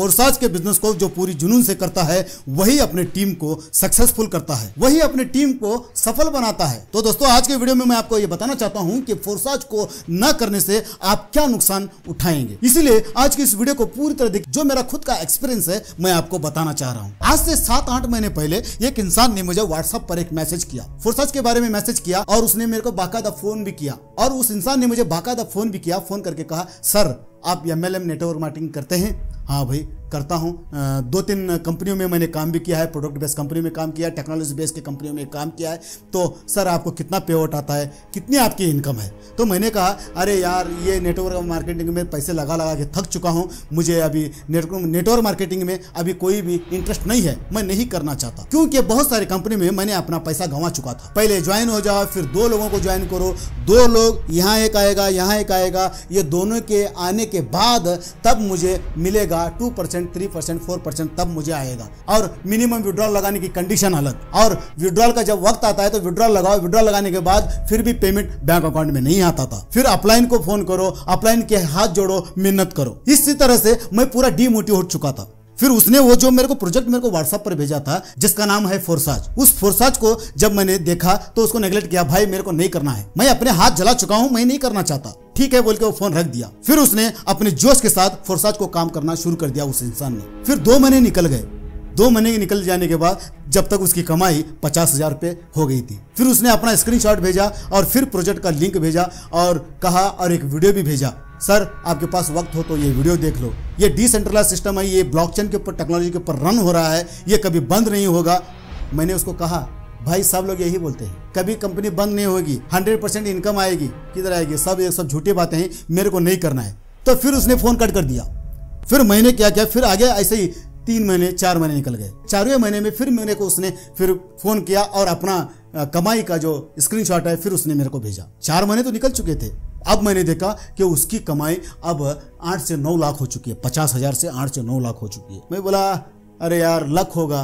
Forsage के business को जो पूरी जुनून से करता है वही अपने टीम को सक्सेसफुल करता है, वही अपने टीम को सफल बनाता है। तो दोस्तों आज के वीडियो में मैं आपको ये बताना चाहता हूं कि फोर्साज को न करने से आप क्या नुकसान उठाएंगे। इसीलिए आज की इस वीडियो को पूरी तरह देख, जो मेरा खुद का एक्सपीरियंस है मैं आपको बताना चाह रहा हूं। आज से 7-8 महीने पहले एक इंसान ने मुझे व्हाट्सएप पर एक मैसेज किया, फोर्साज के बारे में मैसेज किया और उसने मेरे को बाकायदा फोन भी किया। और उस इंसान ने मुझे बाकायदा फोन भी किया, फोन करके कहा सर आप MLM नेटवर्क मार्केटिंग करते हैं? हाँ भाई करता हूँ। 2-3 कंपनियों में मैंने काम भी किया है, प्रोडक्ट बेस्ड कंपनी में काम किया है, टेक्नोलॉजी बेस्ड की कंपनियों में काम किया है। तो सर आपको कितना पे आउट आता है, कितनी आपकी इनकम है? तो मैंने कहा अरे यार ये नेटवर्क मार्केटिंग में पैसे लगा लगा के थक चुका हूँ, मुझे अभी नेटवर्क मार्केटिंग में अभी कोई भी इंटरेस्ट नहीं है, मैं नहीं करना चाहता। क्योंकि बहुत सारी कंपनी में मैंने अपना पैसा गंवा चुका था। पहले ज्वाइन हो जाओ, फिर 2 लोगों को ज्वाइन करो, 2 लोग यहाँ एक आएगा यहाँ एक आएगा, ये दोनों के आने के बाद तब मुझे मिलेगा 2%, 3%, 4% तब मुझे आएगा। और मिनिमम विड्रॉल लगाने की कंडीशन अलग। और विड्रॉल का जब वक्त आता है तो विड्रॉल लगाओ, विड्रॉल लगाने के बाद फिर भी पेमेंट बैंक अकाउंट में नहीं आता था। फिर अपलाइन को फोन करो, अपलाइन के हाथ जोड़ो, मेहनत करो। इसी तरह से मैं पूरा डीमोटिवेट हो चुका था। फिर उसने वो जो मेरे को प्रोजेक्ट मेरे को व्हाट्सएप पर भेजा था जिसका नाम है फोर्साज, उस फोर्साज को जब मैंने देखा तो उसको नेगलेक्ट किया। भाई मेरे को नहीं करना है, मैं अपने हाथ जला चुका हूं, मैं नहीं करना चाहता। ठीक है बोल के वो फोन रख दिया। फिर उसने अपने जोश के साथ फोर्साज को काम करना शुरू कर दिया उस इंसान ने। फिर 2 महीने निकल गए। 2 महीने के निकल जाने के बाद जब तक उसकी कमाई 50,000 रुपये हो गई थी, फिर उसने अपना स्क्रीनशॉट भेजा और फिर प्रोजेक्ट का लिंक भेजा और कहा और एक वीडियो भी भेजा, सर आपके पास वक्त हो तो ये वीडियो देख लो। ये डिसेंट्रलाइज सिस्टम है, ये ब्लॉकचेन के ऊपर टेक्नोलॉजी के ऊपर रन हो रहा है, ये कभी बंद नहीं होगा। मैंने उसको कहा भाई सब लोग यही बोलते हैं, कभी कंपनी बंद नहीं होगी, 100% इनकम आएगी, किधर आएगी? सब झूठी बातें हैं, मेरे को नहीं करना है। तो फिर उसने फोन कट कर दिया। फिर मैंने क्या किया, फिर आगे ऐसे ही 3 महीने 4 महीने निकल गए। 4वें महीने में फिर मेरे को उसने फिर फोन किया और अपना कमाई का जो स्क्रीनशॉट है फिर उसने मेरे को भेजा। 4 महीने तो निकल चुके थे। अब मैंने देखा कि उसकी कमाई अब 8 से 9 लाख हो चुकी है, 50,000 से 8 से 9 लाख हो चुकी है। मैं बोला अरे यार लक होगा,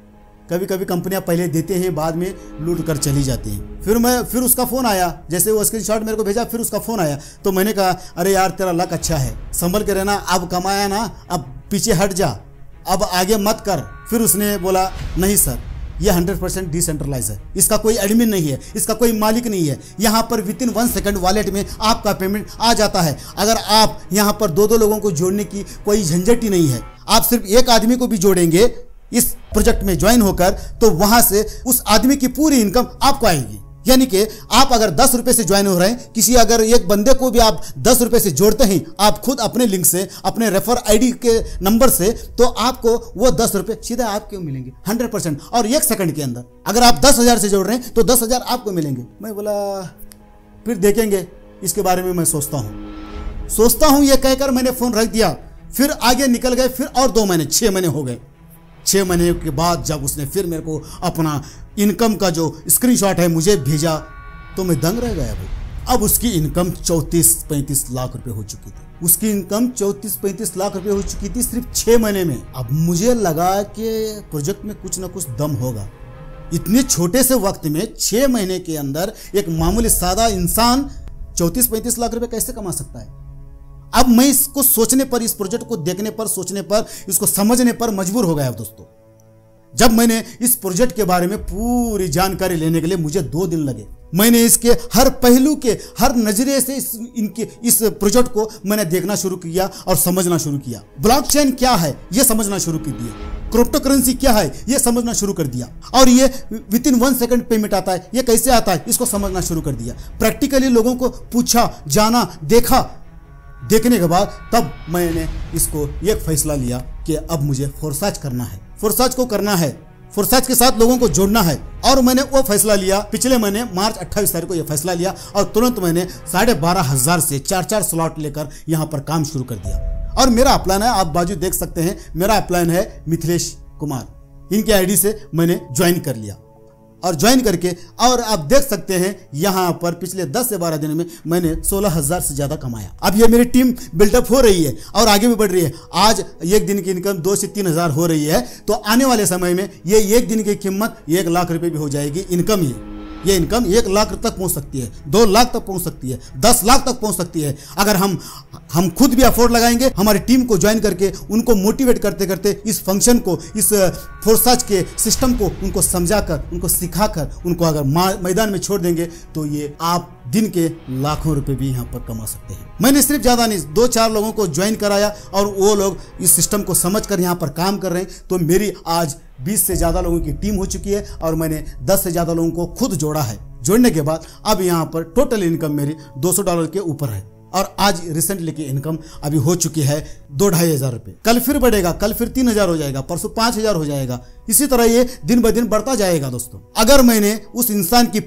कभी कभी कंपनियां पहले देते हैं बाद में लूट कर चली जाती हैं। फिर उसका फोन आया, जैसे वो स्क्रीनशॉट मेरे को भेजा फिर उसका फोन आया। तो मैंने कहा अरे यार तेरा लक अच्छा है, संभल के रहना, अब कमाया ना अब पीछे हट जा, अब आगे मत कर। फिर उसने बोला नहीं सर ये 100% डिसेंट्रलाइज है, इसका कोई एडमिन नहीं है, इसका कोई मालिक नहीं है, यहाँ पर विदिन 1 सेकंड वॉलेट में आपका पेमेंट आ जाता है। अगर आप यहाँ पर 2-2 लोगों को जोड़ने की कोई झंझट ही नहीं है, आप सिर्फ एक आदमी को भी जोड़ेंगे इस प्रोजेक्ट में ज्वाइन होकर तो वहां से उस आदमी की पूरी इनकम आपको आएगी। यानी कि आप अगर 10 रुपए से ज्वाइन हो रहे हैं, किसी अगर एक बंदे को भी आप 10 रुपए से जोड़ते हैं आप खुद अपने लिंक से, अपने रेफर आईडी के नंबर से, तो आपको वो 10 रुपए सीधा आपको मिलेंगे 100%। और 1 सेकंड के अंदर अगर आप 10,000 से जोड़ रहे हैं तो 10,000 आपको मिलेंगे। मैं बोला फिर देखेंगे, इसके बारे में मैं सोचता हूं ये कहकर मैंने फोन रख दिया। फिर आगे निकल गए, फिर और 2 महीने 6 महीने हो गए। 6 महीने के बाद जब उसने फिर मेरे को अपना इनकम का जो स्क्रीनशॉट है मुझे भेजा तो मैं दंग रह गया भाई। अब उसकी इनकम 34-35 लाख रुपए हो चुकी थी। उसकी इनकम 34-35 लाख रुपए हो चुकी थी सिर्फ 6 महीने में। अब मुझे लगा कि प्रोजेक्ट में कुछ ना कुछ दम होगा। इतने छोटे से वक्त में 6 महीने के अंदर एक मामूली सादा इंसान 34-35 लाख रुपए कैसे कमा सकता है? अब मैं इसको सोचने पर, इस प्रोजेक्ट को देखने पर, सोचने पर, इसको समझने पर मजबूर हो गया दोस्तों। जब मैंने इस प्रोजेक्ट के बारे में पूरी जानकारी लेने के लिए मुझे 2 दिन लगे। मैंने इसके हर पहलू के हर नजरिए से इस प्रोजेक्ट को मैंने देखना शुरू किया और समझना शुरू किया। ब्लॉकचेन क्या है ये समझना शुरू कर दिया, क्रिप्टो करेंसी क्या है ये समझना शुरू कर दिया, और ये विदिन 1 सेकंड पेमेंट आता है ये कैसे आता है इसको समझना शुरू कर दिया। प्रैक्टिकली लोगों को पूछा, जाना, देखा। देखने के बाद तब मैंने इसको एक फैसला लिया कि अब मुझे फोर्साज करना है, फोर्साज को करना है, फोर्साज के साथ लोगों को जोड़ना है। और मैंने वो फैसला लिया पिछले महीने मार्च 28 तारीख को ये फैसला लिया और तुरंत मैंने 12,500 से 4-4 स्लॉट लेकर यहाँ पर काम शुरू कर दिया। और मेरा अपलाइन है, आप बाजू देख सकते हैं, मेरा अपलाइन है मिथिलेश कुमार। इनके आईडी से मैंने ज्वाइन कर लिया और ज्वाइन करके और आप देख सकते हैं यहाँ पर पिछले 10 से 12 दिन में मैंने 16,000 से ज्यादा कमाया। अब ये मेरी टीम बिल्डअप हो रही है और आगे भी बढ़ रही है। आज एक दिन की इनकम 2 से 3,000 हो रही है, तो आने वाले समय में ये एक दिन की कीमत 1 लाख रुपए भी हो जाएगी इनकम ही। ये इनकम 1 लाख तक पहुंच सकती है, 2 लाख तक पहुंच सकती है, 10 लाख तक पहुंच सकती है। अगर हम खुद भी अफोर्ड लगाएंगे, हमारी टीम को ज्वाइन करके उनको मोटिवेट करते करते इस फंक्शन को, इस फोर्साज के सिस्टम को उनको समझाकर, उनको सिखाकर, उनको अगर मैदान में छोड़ देंगे तो ये आप दिन के लाखों रुपए भी यहाँ पर कमा सकते हैं। मैंने सिर्फ ज्यादा नहीं 2-4 लोगों को ज्वाइन कराया और वो लोग इस सिस्टम को समझकर यहाँ पर काम कर रहे हैं। तो मेरी आज 20 से ज्यादा लोगों की टीम हो चुकी है और मैंने 10 से ज्यादा लोगों को खुद जोड़ा है। जोड़ने के बाद अब यहाँ पर टोटल इनकम मेरी $200 के ऊपर है और आज रिसेंटली की इनकम अभी हो चुकी है 2-2.5 हज़ार रुपये। कल फिर बढ़ेगा, कल फिर 3,000 हो जाएगा, परसों 5,000 हो जाएगा। इसी तरह ये दिन ब दिन बढ़ता जाएगा दोस्तों। अगर मैंने उस इंसान की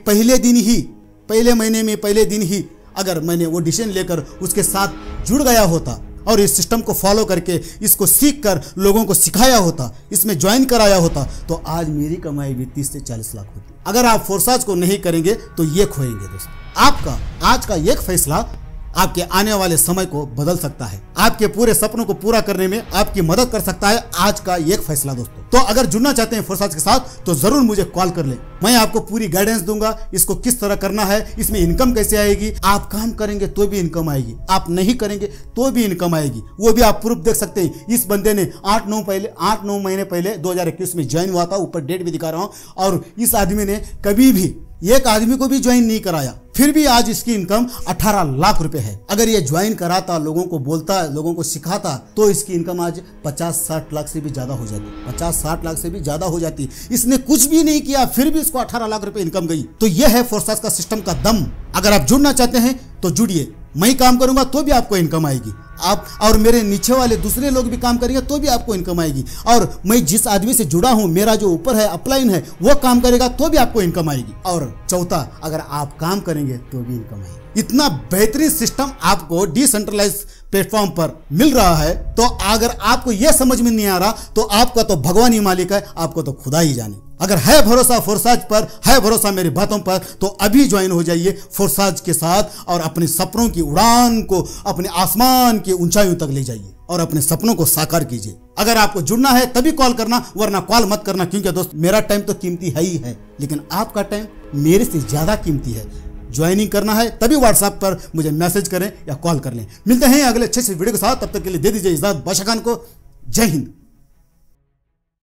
पहले महीने में पहले दिन ही अगर मैंने वो डिसीजन लेकर उसके साथ जुड़ गया होता और इस सिस्टम को फॉलो करके इसको सीख कर लोगों को सिखाया होता, इसमें ज्वाइन कराया होता, तो आज मेरी कमाई भी 30 से 40 लाख होती। अगर आप फोर्साज को नहीं करेंगे तो ये खोएंगे दोस्तों। आपका आज का एक फैसला आपके आने वाले समय को बदल सकता है, आपके पूरे सपनों को पूरा करने में आपकी मदद कर सकता है आज का एक फैसला दोस्तों। तो अगर जुड़ना चाहते हैं फोर्साज के साथ तो जरूर मुझे कॉल कर लें। मैं आपको पूरी गाइडेंस दूंगा, इसको किस तरह करना है, इसमें इनकम कैसे आएगी। आप काम करेंगे तो भी इनकम आएगी, आप नहीं करेंगे तो भी इनकम आएगी। वो भी आप प्रूफ देख सकते हैं। इस बंदे ने 8-9 महीने पहले 2021 में ज्वाइन हुआ था, ऊपर डेट भी दिखा रहा हूं, और इस आदमी ने कभी भी एक आदमी को भी ज्वाइन नहीं कराया, फिर भी आज इसकी इनकम 18 लाख रुपए है। अगर ये ज्वाइन कराता, लोगों को बोलता, लोगों को सिखाता, तो इसकी इनकम आज 50-60 लाख से भी ज्यादा हो जाती, 50-60 लाख से भी ज्यादा हो जाती। इसने कुछ भी नहीं किया फिर भी इसको 18 लाख रुपए इनकम गई। तो यह है फोर्साज का सिस्टम का दम। अगर आप जुड़ना चाहते हैं तो जुड़िए, मैं काम करूंगा तो भी आपको इनकम आएगी, आप और मेरे नीचे वाले दूसरे लोग भी काम करेंगे तो भी आपको इनकम आएगी, और मैं जिस आदमी से जुड़ा हूं, मेरा जो ऊपर है अपलाइन है, वो काम करेगा तो भी आपको इनकम आएगी। और चौथा, अगर आप काम करेंगे तो भी इनकम आएगी। इतना बेहतरीन सिस्टम आपको डिसेंट्रलाइज प्लेटफॉर्म पर मिल रहा है, तो अगर आपको यह समझ में नहीं आ रहा तो आपका तो भगवान ही मालिक है, आपको तो खुदा ही जाने। अगर है भरोसा फोर्साज पर, है भरोसा मेरी बातों पर, तो अभी ज्वाइन हो जाइए फोर्साज के साथ और अपने सपनों की उड़ान को अपने आसमान की ऊंचाइयों तक ले जाइए और अपने सपनों को साकार कीजिए। अगर आपको जुड़ना है तभी कॉल करना, वरना कॉल मत करना, क्योंकि दोस्त मेरा टाइम तो कीमती है ही है, लेकिन आपका टाइम मेरे से ज्यादा कीमती है। ज्वाइनिंग करना है तभी व्हाट्सएप पर मुझे मैसेज करें या कॉल कर लें। मिलते हैं अगले अच्छे से वीडियो के साथ, तब तक के लिए दे दीजिए इजाजत। बादशाह खान को जय हिंद।